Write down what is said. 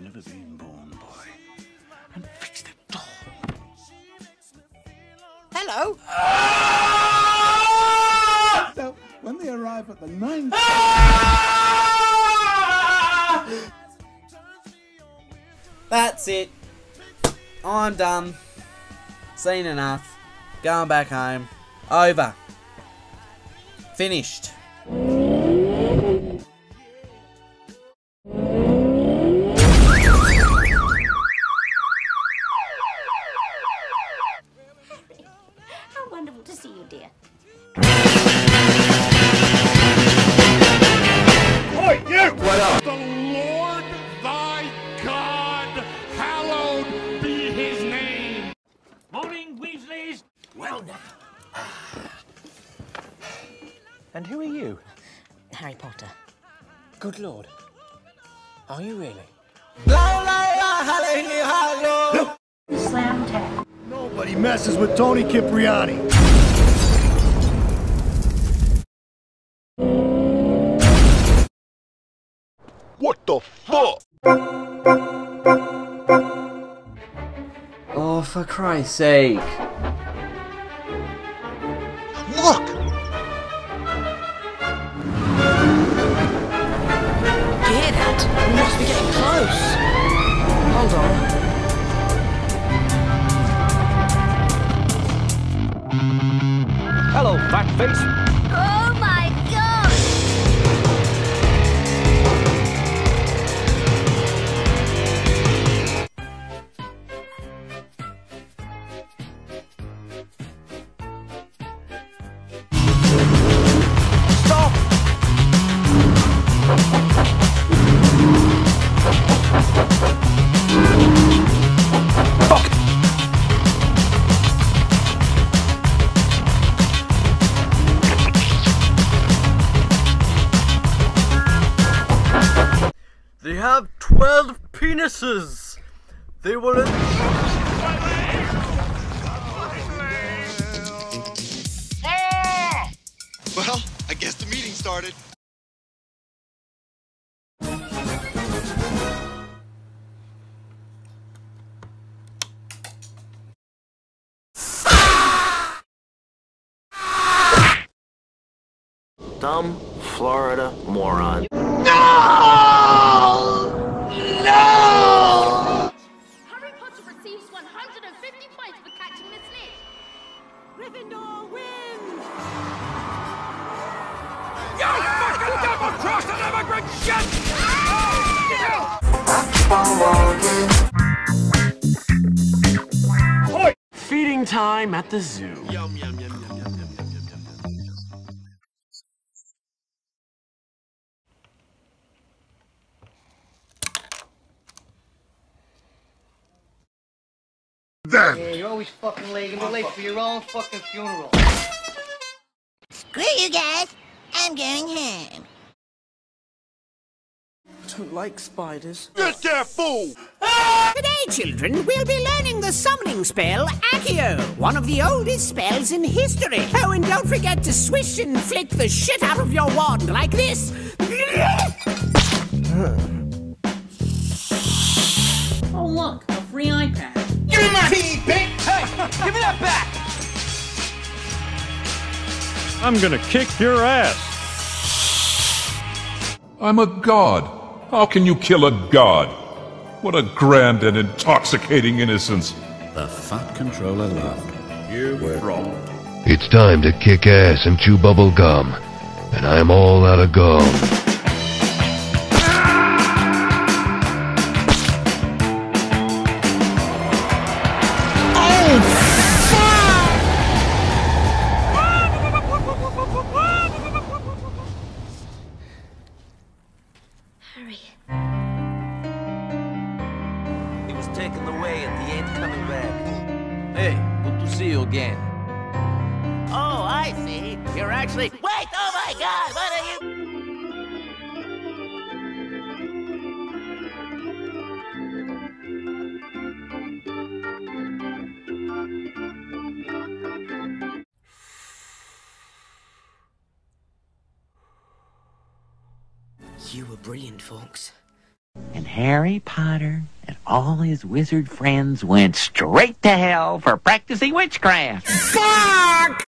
never been born, boy. And fix the door. Hello? Now, when they arrive at the ninth... That's it. I'm done. Seen enough. Going back home. Over. Finished. How wonderful to see you, dear. Oi, you! What up? The Lord thy God, hallowed be his name. Morning, Weasleys. Well done. And who are you? Harry Potter. Good Lord. Are you really? Slam tap. Nobody messes with Tony Cipriani. What the fuck? Oh, for Christ's sake. Look! Hear that? We must be getting close. Hold on. Hello, fatface. Oh my god! Stop! They have 12 penises. They will... Well, I guess the meeting started. Dumb Florida moron. Harry Potter receives 150 points for catching the snitch. Gryffindor wins! You fucking double-crossed an immigrant shit! Oi! Feeding time at the zoo. Yum, yum, yum, yum, yum, yum, yum, yum, yum. Then! Yeah, you're always fucking late. You're late for your own fucking funeral. Screw you guys. I'm going home. Don't like spiders. Get that fool! Today, children, we'll be learning the summoning spell, Accio, one of the oldest spells in history. Oh, and don't forget to swish and flick the shit out of your wand like this. Oh look, a free iPad. Give me my key, bitch! Hey, give me that back! I'm gonna kick your ass. I'm a god. How can you kill a god? What a grand and intoxicating innocence. The Fat Controller laughed. You were wrong. It's time to kick ass and chew bubble gum. And I'm all out of gum. Harry. He was taken away and he ain't coming back. Hey, good to see you again. Oh, I see. You're actually... Wait! Oh my god! What are you... You were brilliant, folks. And Harry Potter and all his wizard friends went straight to hell for practicing witchcraft. Fuck!